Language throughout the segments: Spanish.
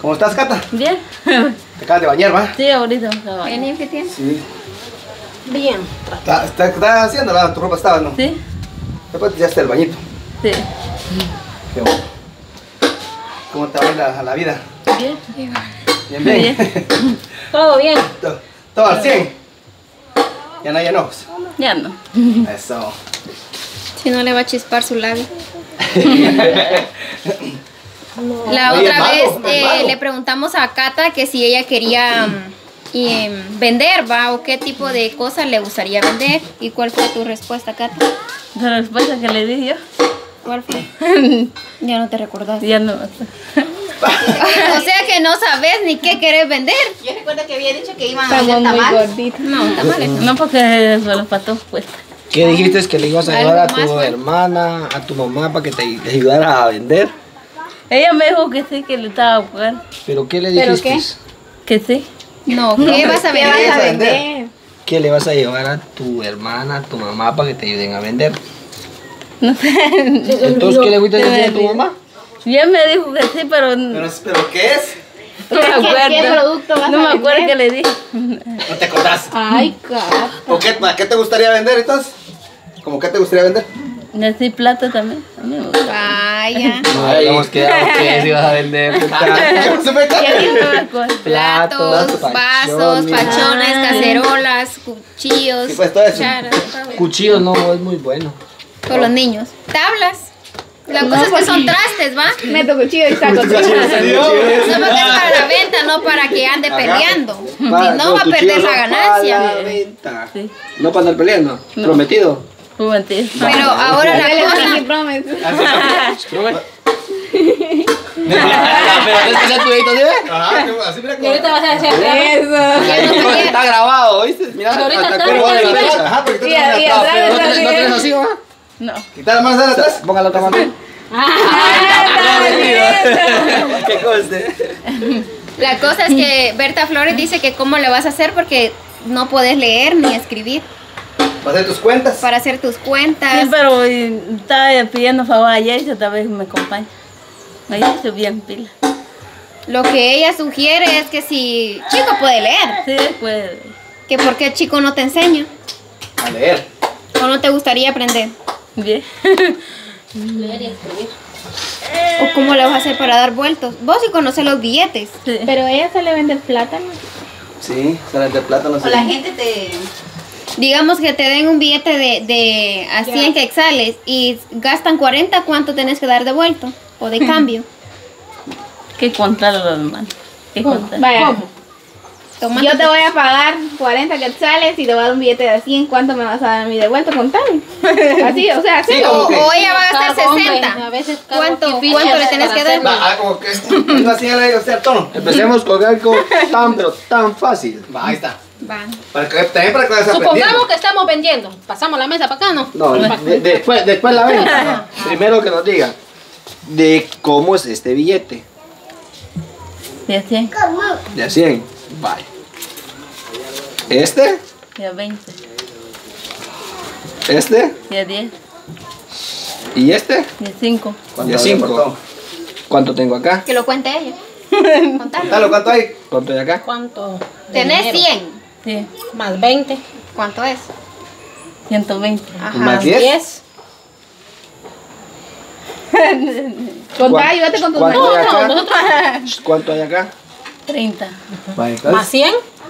¿Cómo estás, Cata? Bien. Te acabas de bañar, ¿va? Sí, ahorita me acabo de bañar. ¿Bien? ¿Qué tienes? Sí. Bien. ¿Estás haciendo la tu ropa estaba, no? Sí, Después te echaste el bañito. sí. Qué bueno. ¿Cómo te va la vida? Bien. Bien, bien. Todo bien. ¿Todo al 100? Ya no hay enojos. Ya no. Eso. Si no le va a chispar su labio. La Oye, otra mago, vez mago. le preguntamos a Cata que si ella quería vender, ¿va? O qué tipo de cosas le gustaría vender. ¿Y cuál fue tu respuesta, Cata? La respuesta que le di yo, ¿Cuál fue? Ya no te recordás. ya no. O sea que no sabes ni qué querés vender. Yo recuerdo que había dicho que iban a vender tamales. No, tamales. No, porque se los patos pues. ¿Qué dijiste que le ibas a ayudar a Algo más, tu ¿no? hermana, a tu mamá para que te ayudara a vender? Ella me dijo que sí, que le estaba a jugar. ¿Pero qué le ¿Pero dijiste? Que sí. No, ¿qué vas a ¿Qué vender? vas a vender? ¿Qué le vas a llevar a tu hermana, a tu mamá para que te ayuden a vender? No sé. Entonces, ¿qué le fuiste a decir a tu mamá? Ya me dijo que sí, pero no ¿Pero qué es? me acuerdo. ¿Qué producto vas No a me acuerdo vender? qué le dije. No te acordás. Ay, Cata. ¿O qué te gustaría vender entonces? ¿Cómo qué te gustaría vender? Así plata también. A mí me gusta. Vaya. No habíamos quedado que ibas a vender. ¿Qué se me Ya no me acuerdo. Platos, vasos, fachones, cacerolas, cuchillos, Sí, pues, todo eso. cucharas, todo. Cuchillo no, es muy bueno. Con los niños. Tablas. La cosa es que son trastes, ¿va? Meto cuchillo y saco No porque es para la venta, no para que ande peleando. Si no, va a perder la ganancia. Para la venta. Sí. No para andar peleando. Prometido. Fue mentira. Pero ahora la cosa. Pero es que sea tu dedito, ¿sí? Así mira Y ahorita vas a hacer eso. Está grabado, ¿viste? Mira, Ahorita hasta está curva de la grabado. derecha. Ajá, porque tú Y tienes atrás, No, pero no tienes así, ¿va? No. Quitar la mano de atrás. Ponga la otra mano. Que conste. La cosa es que Berta Flores dice que cómo le vas a hacer porque no puedes leer ni escribir Para hacer tus cuentas. para hacer tus cuentas. Sí, pero estaba pidiendo favor ayer y otra vez me acompaña. Ayer estoy bien pila. Lo que ella sugiere es que si chico puede leer, Sí, pues. que por qué chico no te enseña A leer. o no te gustaría aprender Bien. o cómo le vas a hacer para dar vueltos. Vos sí conoces los billetes. Sí. Pero ella sale a vender plátano. Sí, salen de plátano. O la gente te... Digamos que te den un billete de a 100 quetzales y gastan 40, ¿cuánto tenés que dar de vuelto o de cambio? ¿Qué contar a los demás? ¿Qué contar? Vaya, Tomate yo te voy a pagar 40 quetzales y te voy a dar un billete de 100. ¿Cuánto me vas a dar a mí de vuelta? Contame. Así, o sea, así. Sí, o, ok. o ella va a gastar Cargo, hombre, 60. a veces cargo ¿Cuánto fichas le tenés para que dar? Va, como que no así o sea, el tono. Empecemos con algo pero tan fácil. Va, ahí está. Va. También para que vayas aprendiendo. Supongamos que estamos vendiendo. Pasamos la mesa para acá, ¿no? No, después la venta. Primero que nos diga de cómo es este billete. Ya 100, De a 100. Vale. Este, ya 20, este ya 10, y este. ya 5. De 5. ¿Cuánto tengo acá? Que lo cuente ella. Contalo. Dale, ¿cuánto hay? ¿Cuánto hay acá? ¿Cuánto? Tenés dinero? 100. Sí, Más 20. ¿Cuánto es? 120. Ajá. Más 10. 10. Contá, ayúdate con tus ¿Cuánto hay números. acá? ¿Cuánto hay acá? 30, Más 100.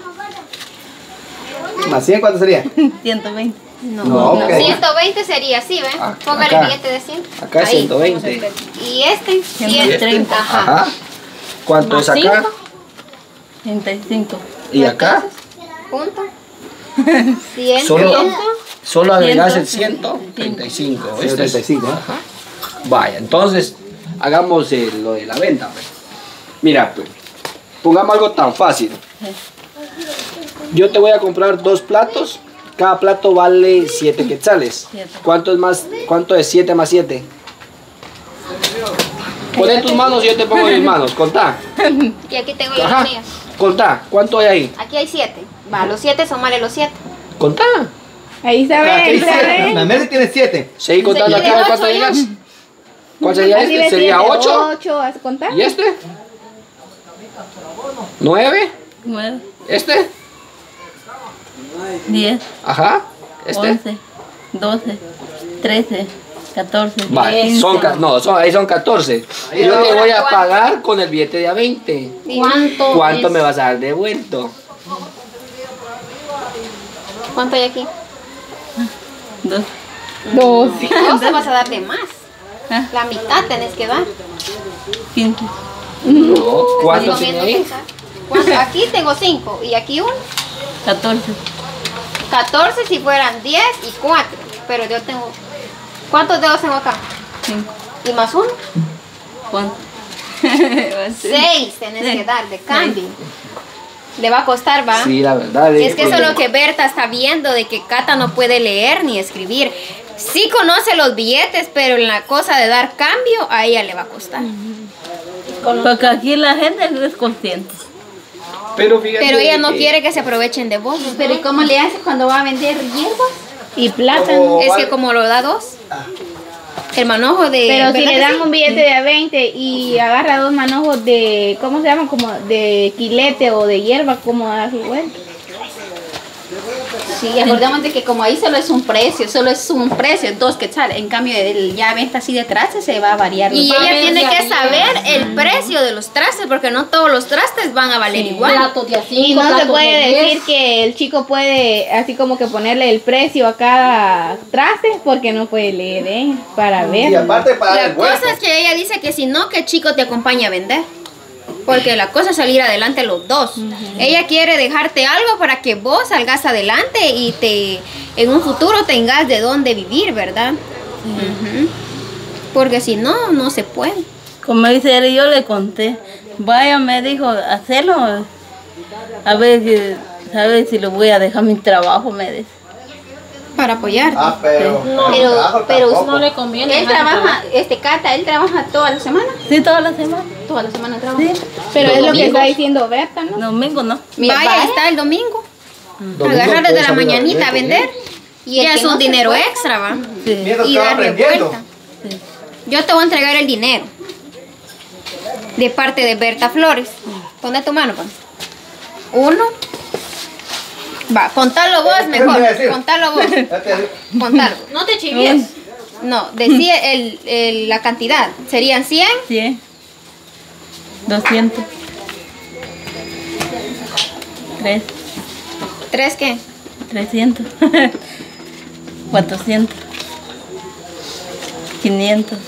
¿Más 100 cuánto sería? 120. No, ok. 120 sería así, ¿ven? Ah, Póngale acá. el billete de 100. Acá es Ahí. 120. Y este, 130. Ajá. Ajá. ¿Cuánto es Más acá? 5. 35. ¿Y acá? Punto. 100. Solo agregas el 100. 135. ¿oíste? 135, ¿no? Ajá. Vaya, entonces hagamos lo de la venta. Pues. Mira, pues, pongamos algo tan fácil. Yo te voy a comprar 2 platos. Cada plato vale 7 quetzales. 7. ¿Cuánto es 7 más 7? Pon en tus manos y yo te pongo en mis manos. Contá. Y aquí tengo yo Ajá. las mías. Contá. ¿Cuánto hay ahí? Aquí hay 7. Va, los 7 súmale los 7. Contá. Ahí se ve, ahí se ve. La Meli tiene 7. Seguí contando tiene acá. ocho ¿Cuánto ya. llegas? ¿Cuál sería Así este? de ¿Sería 7, 8? 8, ¿vas a contar? ¿Y este? 9. 9, Este. 10, Ajá. Este. 11, 12, 13, 14, Vale, 15. ahí son 14. Yo te voy a pagar con el billete de a 20. ¿Cuánto me vas a dar devuelto? ¿Cuánto hay aquí? 2. 12. Vos te vas a dar de más. Ah. La mitad tenés que dar. 15. No. ¿Cuánto Comiendo tiene ahí? pesar. ¿Cuánto? Aquí tengo 5 y aquí 1. 14. 14 si fueran 10 y 4. Pero yo tengo... ¿Cuántos dedos tengo acá? 5. ¿Y más 1? ¿Cuánto? 6 tenés que dar de cambio. Le va a costar, ¿va? Sí, la verdad. Es que eso es lo que Berta está viendo, de que Cata no puede leer ni escribir. Sí conoce los billetes, pero en la cosa de dar cambio, a ella le va a costar. Porque aquí la gente es consciente. Pero fíjate. Pero ella no quiere que se aprovechen de vos. Pero ¿y cómo le hace cuando va a vender hierbas? Y plátano. Es que como lo da 2, el manojo de... Pero si ¿verdad le que dan sí? un billete de a 20 y agarra 2 manojos de, ¿cómo se llama? Como de quilete o de hierba, ¿cómo da su vuelta? Sí, acordemos de que como ahí solo es un precio, 2 quetzales. En cambio, ya venta así de trastes se va a variar. Y ella tiene que saber el precio de los trastes, porque no todos los trastes van a valer igual. Platos de a 5, Y no se platos puede de 10. decir que el chico puede así como que ponerle el precio a cada traste porque no puede leer, para ver. Y aparte para dar La el vuelto. cosa es que ella dice que si no, que chico te acompaña a vender. Porque la cosa es salir adelante los dos. Ella quiere dejarte algo para que vos salgas adelante y en un futuro tengas de dónde vivir, ¿verdad? Ujú. Porque si no, no se puede. Como dice él, yo le conté. Vaya, me dijo, hacerlo. A ver si lo voy a dejar mi trabajo, me dice. Para apoyarte. Ah, pero. Pero tampoco. no le conviene. Él trabaja, Cata, él trabaja toda la semana. Sí, toda la semana. Toda la semana trabaja. Sí. Pero Los es lo que domingos. está diciendo Berta, ¿no? Domingo no. Vaya, ahí está el domingo. Domingo Agarrar puedes desde la salir a mañanita a vender. Y el Ya que es no un se dinero puede. extra, ¿va? Sí. Mientras Y que va darle aprendiendo. vuelta. Yo te voy a entregar el dinero. De parte de Berta Flores. Pone tu mano, pues. 1. Va, contalo vos ¿Qué mejor. me iba a decir? Contalo vos. Ya te- Contalo. No te chivies. No, decía la cantidad. Serían 100. 100. 200. 3. ¿3 qué? 300. 400. 500.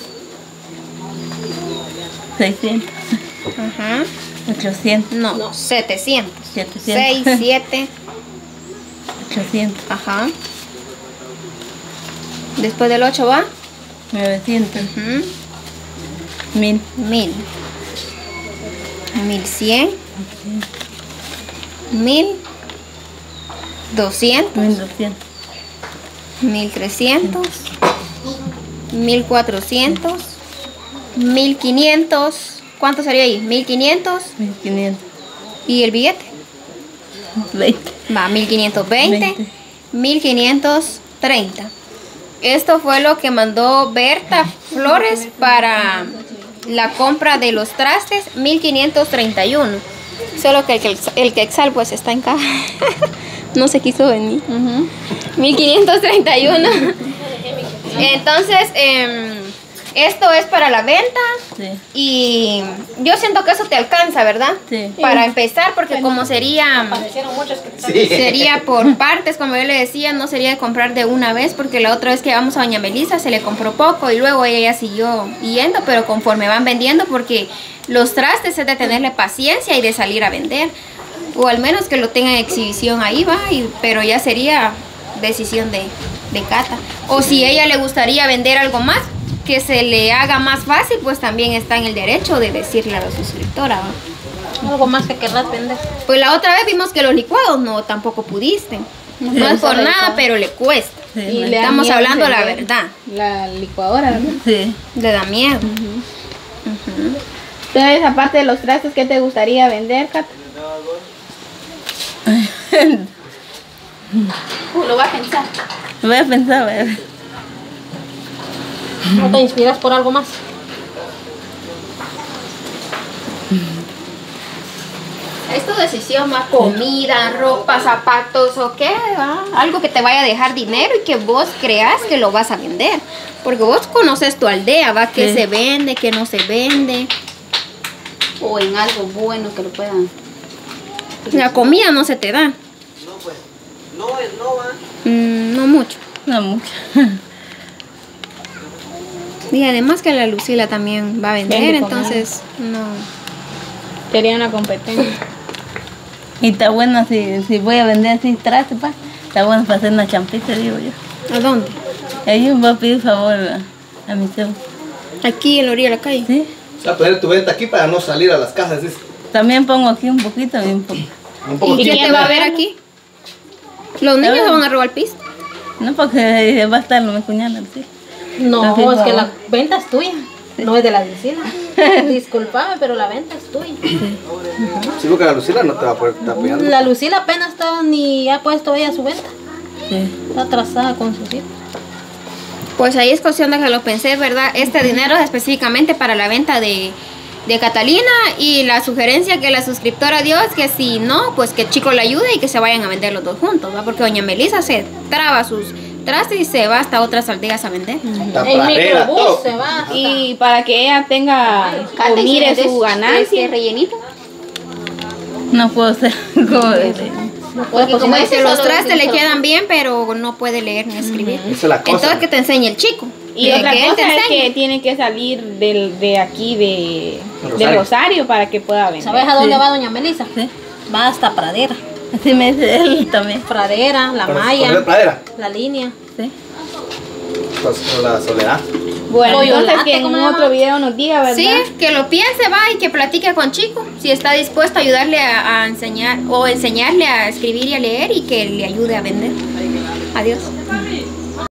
600. Ajá. 800. No, 700. 700. 6, 7. 800. Ajá. Después del 8 va. 900. Ujú. 1000. 1000. 1100. 1200. 1200. 1300. 1400. 1500. ¿Cuánto sería ahí? 1500. 1500. ¿Y el billete? 20. Va, 1520. 20. 1530. Esto fue lo que mandó Berta Flores para la compra de los trastes, 1531. Solo que el Quetzal pues está en caja. No se quiso venir. 1531. Entonces, esto es para la venta. Sí. Y yo siento que eso te alcanza, ¿verdad? Sí. Para empezar, porque como sería sería por partes, como yo le decía, no sería de comprar de una vez, porque la otra vez que vamos a doña Melissa se le compró poco y luego ella ya siguió yendo, pero conforme van vendiendo, porque los trastes es de tenerle paciencia y de salir a vender, o al menos que lo tenga en exhibición ahí va, pero ya sería decisión de Cata. O si ella le gustaría vender algo más, que se le haga más fácil, pues también está en el derecho de decirle a la suscriptora, ¿va? Algo más que querrás vender. Pues la otra vez vimos que los licuados no tampoco pudiste. No es por nada, pero le cuesta. Sí, Y me- le da Estamos miedo hablando la encender verdad. La licuadora, ¿verdad? Sí. Le da miedo. Entonces, aparte de los trastes, ¿qué te gustaría vender, Cata? Lo va a pensar. Voy a pensar, voy a ver. ¿No te inspiras por algo más? Es tu decisión, ¿va? Comida, ropa, zapatos o qué, ¿va? Algo que te vaya a dejar dinero y que vos creas que lo vas a vender. Porque vos conoces tu aldea, ¿va? ¿Qué se vende, qué no se vende? O en algo bueno que lo puedan. La comida no se te da. No, pues. No va. No mucho. No mucho. Y además que la Lucila también va a vender, Vende con entonces no. Sería una competencia. Y está bueno si voy a vender así traste, pa. Está bueno para hacer una champita, digo yo. ¿A dónde? Ellos me va a pedir favor a mi tío. Aquí en la orilla de la calle. Sí. O sea, poner tu venta aquí para no salir a las casas. ¿Sí? También pongo aquí un poquito y un poco. Un poco ¿Y quién te va a ver aquí? Los niños se van a robar el piso. No, porque va a estar mi cuñada, sí. No, Entonces, es que no. la venta es tuya, no es de la vecina. Disculpame, pero la venta es tuya. Sí, porque la Lucila no te va a poder estar apoyando. La Lucila apenas está ni ha puesto ella su venta. Sí. Está atrasada con sus hijos. Pues ahí es cuestión de que lo pensé, ¿verdad? Este dinero es específicamente para la venta de Catalina y la sugerencia que la suscriptora dio es que si no, pues que el chico le ayude y que se vayan a vender los dos juntos, ¿va? Porque doña Melissa se traba sus trastes y se va hasta otras aldeas a vender. Está El pradera, microbús todo. se va. Y para que ella tenga o mire su ganancia. rellenito. No puedo ser como... Porque como Como ese que los solo trastes le solo- quedan bien, pero no puede leer ni escribir. Esa es la cosa. Entonces que te enseñe el chico. Y Que otra él te cosa es enseñe. que tiene que salir de aquí de Rosario. Rosario para que pueda vender. ¿Sabes a dónde Sí. va doña Melissa? Sí. Va hasta Pradera. Así me dice él también. Pradera, la ¿Por qué Maya, pradera? la línea. Sí. Pues con la Soledad. Bueno, Pollo entonces latte, que en ¿cómo un se otro llama? video nos diga, ¿verdad? Sí, que lo piense, va, y que platique con Chico. Si está dispuesto a ayudarle a enseñar o enseñarle a escribir y a leer y que le ayude a vender. Adiós.